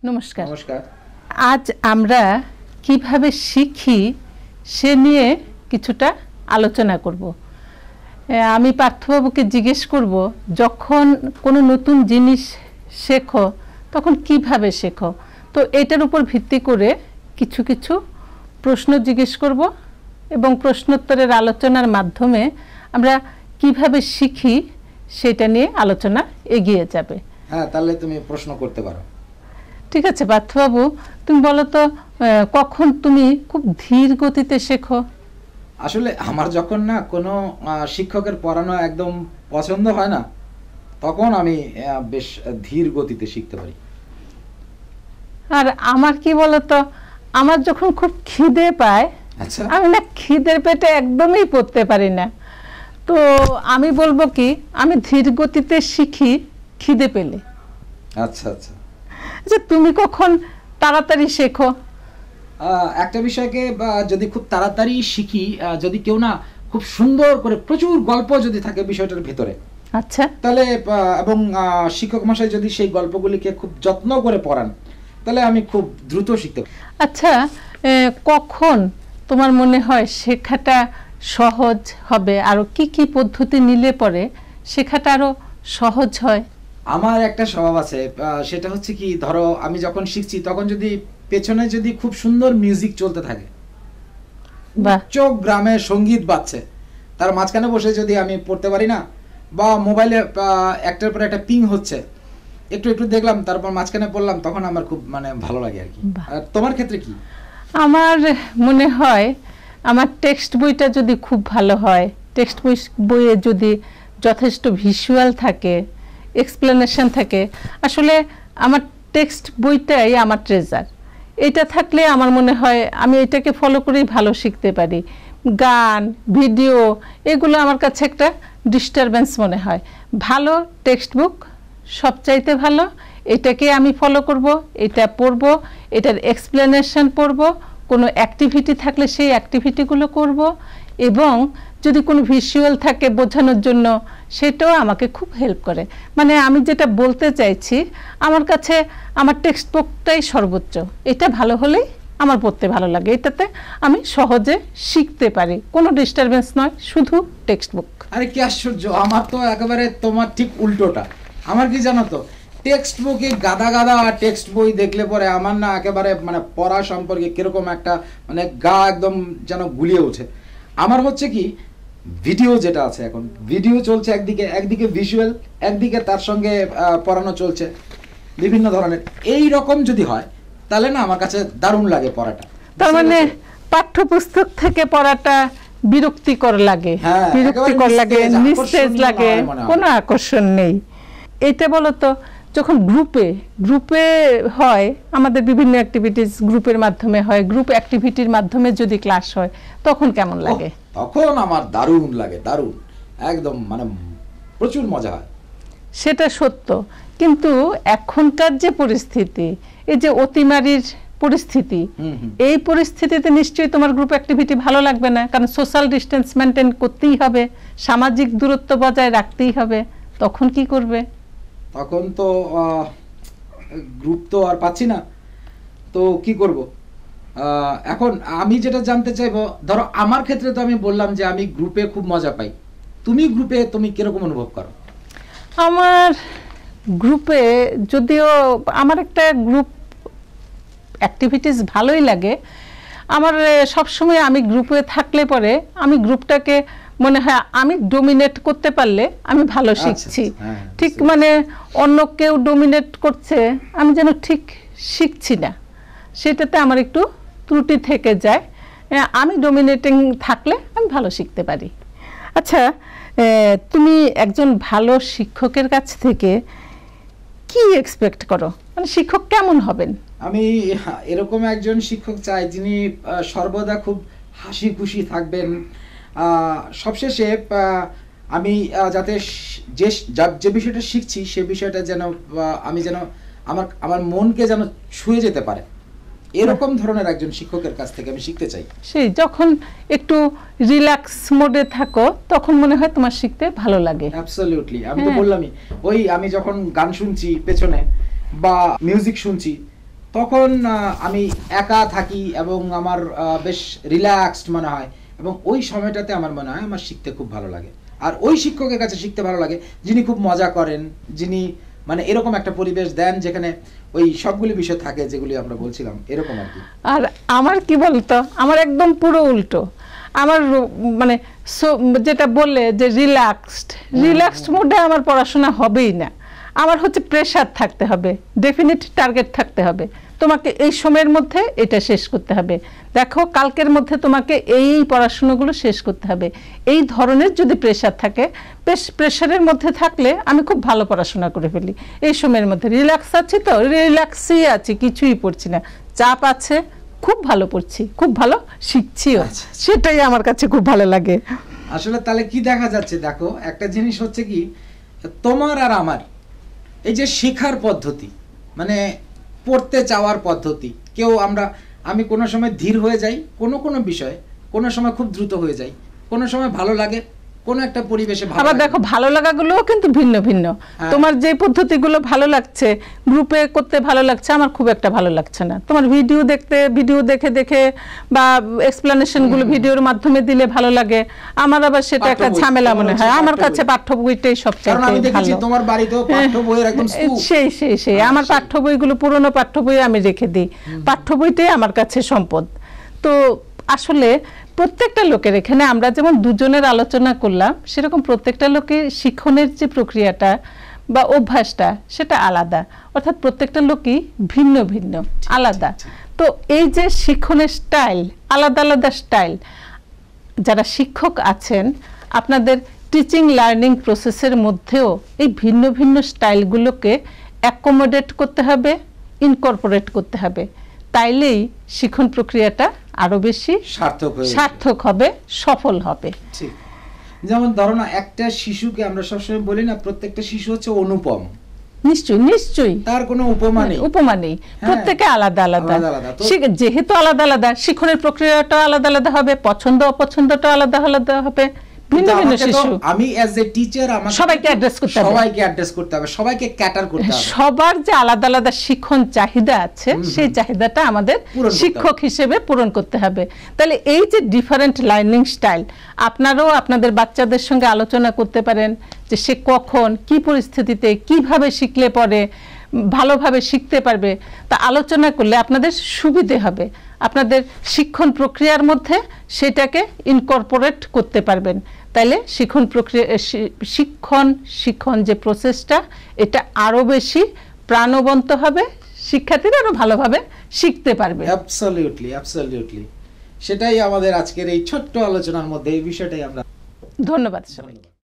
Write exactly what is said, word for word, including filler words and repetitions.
নমস্কার। নমস্কার। আজ আমরা কিভাবে শিখি সে নিয়ে কিছুটা আলোচনা করব। আমি পার্থবাবুকে জিজ্ঞেস করব, যখন কোনো নতুন জিনিস শেখো তখন কিভাবে শেখো, তো এটার উপর ভিত্তি করে কিছু কিছু প্রশ্ন জিজ্ঞেস করব এবং প্রশ্নোত্তরের আলোচনার মাধ্যমে আমরা কিভাবে শিখি সেটা নিয়ে আলোচনা এগিয়ে যাবে। হ্যাঁ, তাহলে তুমি প্রশ্ন করতে পারো। ঠিক আছে পার্থবাবু, তুমি বলো তো কখন তুমি খুব ধীর গতিতে শেখো? আসলে আমার যখন না কোনো শিক্ষকের পড়ানো একদম পছন্দ হয় না, তখন আমি বেশ ধীর গতিতে শিখতে পারি। আর আমার কি বলতো, আমার যখন খুব খিদে পায়, আচ্ছা, আমি না খিদের পেটে একদমই পড়তে পারি না, তো আমি বলবো কি আমি ধীর গতিতে শিখি খিদে পেলে। আচ্ছা আচ্ছা যে তুমি কখন তাড়াতাড়ি শেখো? একটা বিষয়কে যদি খুব তাড়াতাড়ি শিখি, যদি কেউ না খুব সুন্দর করে প্রচুর গল্প যদি থাকে বিষয়টার ভিতরে, আচ্ছা, তাহলে এবং শিক্ষক মশাই যদি সেই গল্পগুলিকে খুব যত্ন করে পড়ান, তাহলে আমি খুব দ্রুত শিখতে পারি। আচ্ছা, কখন তোমার মনে হয় শেখাটা সহজ হবে, আরো কি কি পদ্ধতি নিলে পরে শেখাটা আরো সহজ হয়? আমার একটা স্বভাব আছে, সেটা হচ্ছে কি, ধরো আমি যখন শিখছি তখন যদি পেছনে যদি খুব সুন্দর মিউজিক চলতে থাকে, চোখ গ্রামে সঙ্গীত বাজছে, তার মাঝখানে বসে যদি আমি পড়তে পারি না, বা মোবাইলে একটার পর একটা পিং হচ্ছে, একটু একটু দেখলাম, তারপর মাঝখানে পড়লাম, তখন আমার খুব মানে ভালো লাগে আর কি। আর তোমার ক্ষেত্রে কি? আমার মনে হয় আমার টেক্সট বইটা যদি খুব ভালো হয়, টেক্সট বই বইয়ে যদি যথেষ্ট ভিজুয়াল থাকে, এক্সপ্লেনেশন থাকে, আসলে আমার টেক্সট বইটাই আমার ট্রেজার। এটা থাকলে আমার মনে হয় আমি এটাকে ফলো করেই ভালো শিখতে পারি। গান, ভিডিও, এগুলো আমার কাছে একটা ডিস্টারবেন্স মনে হয়। ভালো টেক্সট বুক সবচাইতে ভালো, এটাকে আমি ফলো করব, এটা পড়ব, এটার এক্সপ্লেনেশন পড়ব, কোনো অ্যাক্টিভিটি থাকলে সেই অ্যাক্টিভিটিগুলো করব, এবং যদি কোনো ভিজুয়াল থাকে বোঝানোর জন্য, সেটাও আমাকে খুব হেল্প করে। মানে আমি যেটা বলতে চাইছি, আমার কাছে আমার টেক্সট বুকটাই সর্বোচ্চ। এটা ভালো হলেই আমার পড়তে ভালো লাগে, এটাতে আমি সহজে শিখতে পারি, কোনো ডিস্টারবেন্স নয়, শুধু টেক্সট বুক। আরে কি আশ্চর্য, আমার তো একেবারে তোমার ঠিক উল্টোটা। আমার কি জানো তো, টেক্সট বুকে গাদা গাদা টেক্সট বই দেখলে পরে আমার না একেবারে মানে পড়া সম্পর্কে কিরকম একটা মানে গা একদম যেন গুলিয়ে ওঠে। আমার হচ্ছে কি, ভিডিও যেটা আছে, এখন ভিডিও চলছে একদিকে, একদিকে ভিজুয়াল, একদিকে তার সঙ্গে পড়ানো চলছে বিভিন্ন ধরনের, এই রকম যদি হয় তাহলে না আমার কাছে দারুণ লাগে পড়াটা। তার মানে পাঠ্যপুস্তক থেকে পড়াটা বিরক্তিকর লাগে, বিরক্তিকর লাগে, নিস্তেজ লাগে, কোনো আকর্ষণ নেই। এটা বলতো, যখন গ্রুপে গ্রুপে হয়, আমাদের বিভিন্ন অ্যাক্টিভিটিস গ্রুপের মাধ্যমে হয়, গ্রুপ অ্যাক্টিভিটির মাধ্যমে যদি ক্লাস হয়, তখন কেমন লাগে? তখন আমার দারুণ লাগে, দারুণ, একদম মানে প্রচুর মজা হয়। সেটা সত্য, কিন্তু এখনকার যে পরিস্থিতি, এই যে অতিমারির পরিস্থিতি, এই পরিস্থিতিতে নিশ্চয়ই তোমার গ্রুপ অ্যাক্টিভিটি ভালো লাগবে না, কারণ সোশ্যাল ডিস্টেন্স মেনটেন করতেই হবে, সামাজিক দূরত্ব বজায় রাখতেই হবে। তখন কি করবে? তখন তো গ্রুপ তো আর পাচ্ছি না, তো কি করব? এখন আমি যেটা জানতে চাইবো, ধরো আমার ক্ষেত্রে তো আমি বললাম যে আমি গ্রুপে খুব মজা পাই, তুমি গ্রুপে তুমি কিরকম অনুভব করো? আমার গ্রুপে যদিও আমার একটা গ্রুপ অ্যাক্টিভিটিস ভালোই লাগে, আমার সবসময় আমি গ্রুপে থাকলে পরে আমি গ্রুপটাকে মনে হয় আমি ডোমিনেট করতে পারলে আমি ভালো শিখছি। ঠিক মানে অন্য কেউ ডোমিনেট করছে, আমি যেন ঠিক শিখছি না, সেটাতে আমার একটু ত্রুটি থেকে যায়। আমি ডোমিনেটিং থাকলে আমি ভালো শিখতে পারি। আচ্ছা, তুমি একজন ভালো শিক্ষকের কাছ থেকে কি এক্সপেক্ট করো, মানে শিক্ষক কেমন হবেন? আমি এরকম একজন শিক্ষক চাই যিনি সর্বদা খুব হাসি খুশি থাকবেন। সবশেষে আমি যাতে যে যে বিষয়টা শিখছি সে বিষয়টা যেন আমি যেন আমার আমার মনকে যেন ছুঁয়ে যেতে পারে, এরকম ধরনের একজন শিক্ষকের কাছ থেকে আমি শিখতে চাই। সেই যখন একটু রিল্যাক্স মোডে থাকো তখন মনে হয় তোমার শিখতে ভালো লাগে। অ্যাবসলিউটলি, আমি তো বললামই, ওই আমি যখন গান শুনছি পেছনে বা মিউজিক শুনছি, তখন আহ, আমি একা থাকি এবং আমার আহ, বেশ রিল্যাক্সড মনে হয়, এবং ওই সময়টাতে আমার মনে হয় আমার শিখতে খুব ভালো লাগে। আর ওই শিক্ষকের কাছে শিখতে ভালো লাগে যিনি খুব মজা করেন, যিনি মানে এরকম একটা পরিবেশ দেন যেখানে ওই সবগুলি বিষয় থাকে যেগুলি আমরা বলছিলাম, এরকম আর কি। আর আমার কি বলতো, আমার একদম পুরো উল্টো। আমার রো- মানে সো- যেটা বললে যে রিল্যাক্সড, রিল্যাক্সড মোডে আমার পড়াশোনা হবেই না। আমার হচ্ছে প্রেশার থাকতে হবে, ডেফিনিট টার্গেট থাকতে হবে, তোমাকে এই সময়ের মধ্যে এটা শেষ করতে হবে, দেখো কালকের মধ্যে তোমাকে এই এই পড়াশোনাগুলো শেষ করতে হবে। এই ধরনের যদি প্রেশার থাকে, বেশ প্রেশারের মধ্যে থাকলে আমি খুব ভালো পড়াশোনা করে ফেলি। এই সময়ের মধ্যে রিল্যাক্স আছি, তো রিল্যাক্সই আছি, কিছুই পড়ছি না। চাপ আছে, খুব ভালো পড়ছি, খুব ভালো শিখছিও, আচ্ছা। সেটাই আমার কাছে খুব ভালো লাগে। আসলে তাহলে কি দেখা যাচ্ছে, দেখো একটা জিনিস হচ্ছে কি, তোমার আর আমার এই যে শেখার পদ্ধতি, মানে পড়তে চাওয়ার পদ্ধতি, কেউ আমরা আমি কোনো সময় ধীর হয়ে যাই কোনো কোনো বিষয়ে, কোনো সময় খুব দ্রুত হয়ে যাই, কোনো সময় ভালো লাগে, কোনো একটা পরিবেশে ভালো আবার লাগে। দেখো ভালো লাগাগুলোও কিন্তু ভিন্ন ভিন্ন। হ্যাঁ। তোমার যে পদ্ধতিগুলো ভালো লাগছে, গ্রুপে করতে ভালো লাগছে, আমার খুব একটা ভালো লাগছে না। তোমার ভিডিও দেখতে, ভিডিও দেখে দেখে বা এক্সপ্লেনেশন গুলো ভিডিওর মাধ্যমে দিলে ভালো লাগে, আমার আবার সেটা পাঠ্য একটা বই, ঝামেলা তোমার মনে হচ্ছে হয়। আমার পাঠ্য কাছে বই। পাঠ্য বইটাই কারণ সবচেয়ে আমি দেখেছি ভালো। তোমার বাড়িতেও পাঠ্য বইয়ের একদম স্তূপ। সেই সেই সেই হ্যাঁ, আমার সেই। পাঠ্য বইগুলো, পুরনো পাঠ্য বই আমি রেখে দিই। পাঠ্য বইটাই আমার কাছে সম্পদ। তো আসলে প্রত্যেকটা লোকের, এখানে আমরা যেমন দুজনের আলোচনা করলাম, সেরকম প্রত্যেকটা লোকের শিক্ষণের যে প্রক্রিয়াটা বা অভ্যাসটা সেটা আলাদা, অর্থাৎ প্রত্যেকটা লোকই ভিন্ন ভিন্ন, আলাদা। তো এই যে শিক্ষণের স্টাইল, আলাদা আলাদা স্টাইল, যারা শিক্ষক আছেন আপনাদের টিচিং লার্নিং প্রসেসের মধ্যেও এই ভিন্ন ভিন্ন স্টাইলগুলোকে অ্যাকোমোডেট করতে হবে, ইনকর্পোরেট করতে হবে, তাইলেই শিক্ষণ প্রক্রিয়াটা আরো বেশি সার্থক হয়ে উঠবে। সার্থক হবে, সফল হবে। ঠিক। যেমন ধরো না, একটা শিশুকে আমরা সবসময় বলি না, প্রত্যেকটা শিশু হচ্ছে অনুপম, নিশ্চয়ই নিশ্চয়ই, তার কোনো উপমা নেই। উপমা নেই, প্রত্যেকে আলাদা আলাদা। আলাদা আলাদা। তো- সে- যেহেতু আলাদা আলাদা, শিক্ষণের প্রক্রিয়াটা আলাদা আলাদা হবে, পছন্দ অপছন্দটা আলাদা আলাদা হবে, ভিন্ন কিন্তু ভিন্ন আমাকে তো- শিশু। আমি অ্যাজ এ টিচার আমাকে সবাইকে address করতে হবে। সবাইকে অ্যাড্রেস করতে হবে, সবাইকে ক্যাটার করতে হবে। সবার যে আলাদা আলাদা শিক্ষণ চাহিদা আছে, সেই চাহিদাটা আমাদের পূরণ করতে শিক্ষক হিসেবে পূরণ করতে হবে। তাহলে এই যে ডিফারেন্ট লার্নিং স্টাইল, আপনারাও আপনাদের বাচ্চাদের সঙ্গে আলোচনা করতে পারেন যে সে কখন, কি পরিস্থিতিতে, কিভাবে শিখলে পরে ভালোভাবে শিখতে পারবে, তা আলোচনা করলে আপনাদের সুবিধে হবে। আপনাদের শিক্ষণ প্রক্রিয়ার মধ্যে সেটাকে ইনকর্পোরেট করতে পারবেন। তাইলে শিক্ষণ প্রক্রিয়া, শিক্ষণ শিক্ষণ যে প্রসেসটা, এটা আরো বেশি প্রাণবন্ত হবে, শিক্ষার্থীরা আরো ভালোভাবে শিখতে পারবে। অ্যাবসলিউটলি অ্যাবসলিউটলি সেটাই আমাদের আজকের এই ছোট্ট আলোচনার মধ্যে এই বিষয়টাই আমরা ধন্যবাদ সবাইকে।